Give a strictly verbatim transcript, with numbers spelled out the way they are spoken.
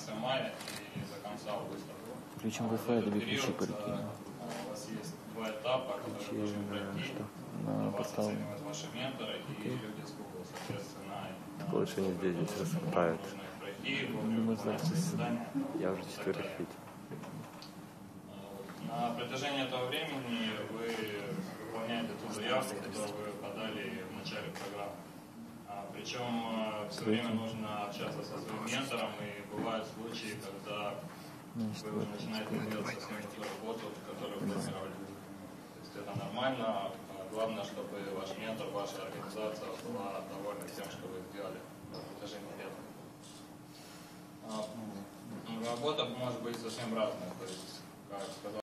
конце мая и до конца августа. Включим Wi-Fi, В тебе этот ключи период перекину. у вас есть два этапа, которые Ключи должны на пройти. что? На Вас портал. оценивают ваши менторы и люди с Google, соответственно. Лучше не здесь, здесь рассыпают. Мы запись. Я уже четверых видел. На протяжении этого времени вы выполняете ту заявку, которую вы подали в начале программы. А, причем все время нужно общаться со своим ментором, и бывают случаи, когда вы уже начинаете делать совсем не ту работу, которую планировали. То есть это нормально. Главное, чтобы ваш ментор, ваша организация была довольна тем, что вы сделали на протяжении лет. А, работа может быть совсем разная. То есть, как сказал